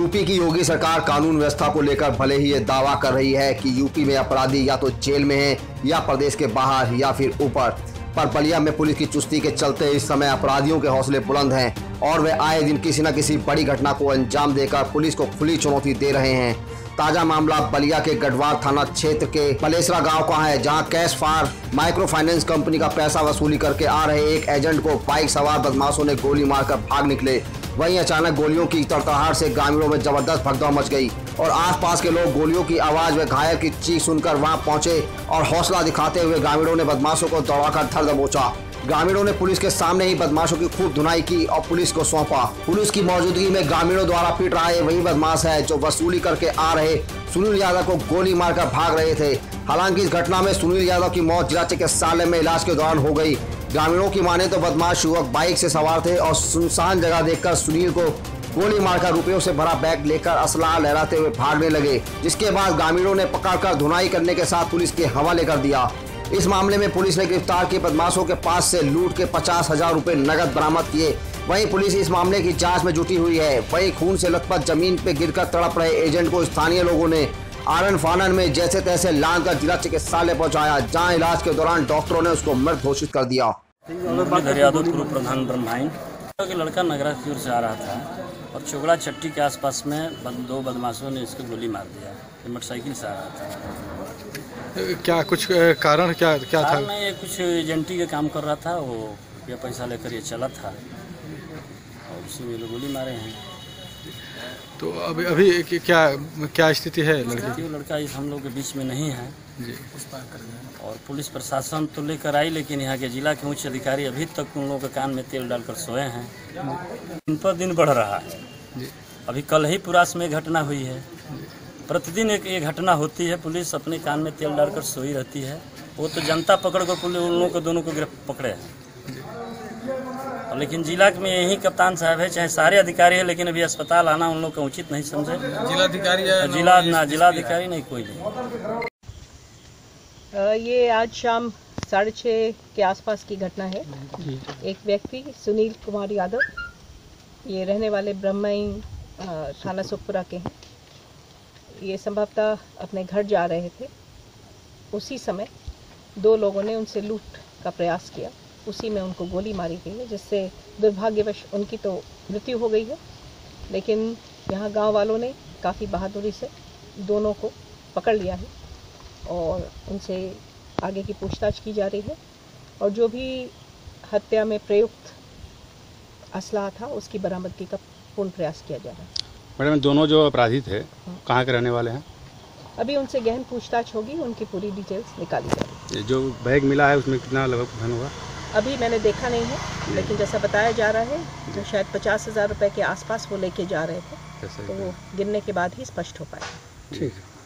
UP की योगी सरकार कानून व्यवस्था को लेकर भले ही ये दावा कर रही है कि यूपी में अपराधी या तो जेल में हैं या प्रदेश के बाहर या फिर ऊपर, पर बलिया में पुलिस की चुस्ती के चलते इस समय अपराधियों के हौसले बुलंद हैं और वे आए दिन किसी न किसी बड़ी घटना को अंजाम देकर पुलिस को खुली चुनौती दे रहे हैं। ताजा मामला बलिया के गढ़वाल थाना क्षेत्र के पलेसरा गांव का है, जहां cash for micro finance company का पैसा वसूली करके आ रहे एक एजेंट को बाइक सवार बदमाशों ने गोली मारकर भाग निकले। वहीं अचानक गोलियों की तड़तड़ाहट से ग्रामीणों में जबरदस्त भगदड़ मच गई और आसपास के लोग गोलियों की आवाज व घायल की चीख सुनकर वहां पहुंचे और हौसला दिखाते हुए ग्रामीणों ने बदमाशों को दौड़ाकर धर दबोचा। ग्रामीणों ने पुलिस के सामने ही बदमाशों की खूब धुनाई की और पुलिस को सौंपा। पुलिस की मौजूदगी में ग्रामीणों द्वारा पीट रहा है वही बदमाश है जो वसूली करके आ रहे सुनील यादव को गोली मारकर भाग रहे थे। हालांकि इस घटना में सुनील यादव की मौत जिला चिकित्सालय में इलाज के दौरान हो गई। ग्रामीणों की माने तो बदमाश युवक बाइक से सवार थे और सुनसान जगह देखकर सुनील को गोली मारकर रुपयों से भरा बैग लेकर असलाह लहराते हुए भागने लगे, जिसके बाद ग्रामीणों ने पकड़कर धुनाई करने के साथ पुलिस के हवाले कर दिया। इस मामले में पुलिस ने गिरफ्तार किए बदमाशों के पास से लूट के 50,000 रुपए नगद बरामद किए। वहीं पुलिस इस मामले की जांच में जुटी हुई है। वहीं खून से लथपथ जमीन पे गिरकर तड़प रहे एजेंट को स्थानीय लोगों ने आनन फानन में जैसे तैसे लांघकर जिला चिकित्सालय पहुंचाया, जहां इलाज के दौरान डॉक्टरों ने उसको मृत घोषित कर दिया। पूर्व प्रधान ब्रह्माइन लड़का नगरा की ओर से आ रहा था और चोगड़ा चट्टी के आसपास में दो बदमाशों ने इसको गोली मार दिया। ये मोटरसाइकिल से आ रहा था। क्या कुछ कारण क्या था? नहीं, ये कुछ एजेंटी का काम कर रहा था, वो रुपया पैसा लेकर ये चला था और उसी में लोग गोली मारे हैं। तो अभी क्या स्थिति है लड़के की? लड़का इस हम लोग के बीच में नहीं है जी। और पुलिस प्रशासन तो लेकर आई, लेकिन यहाँ के जिला के उच्च अधिकारी अभी तक उन लोगों के कान में तेल डालकर सोए हैं। दिन पर दिन बढ़ रहा है जी। अभी कल ही पुरास में घटना हुई है। प्रतिदिन एक घटना होती है, पुलिस अपने कान में तेल डालकर सोई रहती है। वो तो जनता पकड़ कर पुलिस उन लोगों को दोनों को पकड़े हैं। लेकिन जिला में यही कप्तान साहब है, चाहे सारे अधिकारी है, लेकिन अभी अस्पताल आना उन लोग का उचित नहीं समझे। जिलाधिकारी नहीं, कोई नहीं। ये आज शाम 6:30 के आसपास की घटना है। एक व्यक्ति सुनील कुमार यादव, ये रहने वाले ब्रह्माइन थाना सुखपुरा के हैं। ये संभवतः अपने घर जा रहे थे। उसी समय दो लोगों ने उनसे लूट का प्रयास किया। उसी में उनको गोली मारी गई है, जिससे दुर्भाग्यवश उनकी तो मृत्यु हो गई है। लेकिन यहाँ गांव वालों ने काफ़ी बहादुरी से दोनों को पकड़ लिया है और उनसे आगे की पूछताछ की जा रही है और जो भी हत्या में प्रयुक्त असलाह था उसकी बरामदगी का पूर्ण प्रयास किया जा रहा है। मैडम, दोनों जो अपराधी थे कहाँ के रहने वाले हैं? अभी उनसे गहन पूछताछ होगी, उनकी पूरी डिटेल्स निकाली जा रही है। जो बैग मिला है उसमें कितना लगभग धन होगा? अभी मैंने देखा नहीं है, लेकिन जैसा बताया जा रहा है तो शायद 50,000 रुपए के आसपास वो लेके जा रहे थे, तो वो गिनने के बाद ही स्पष्ट हो पाएगा। ठीक है।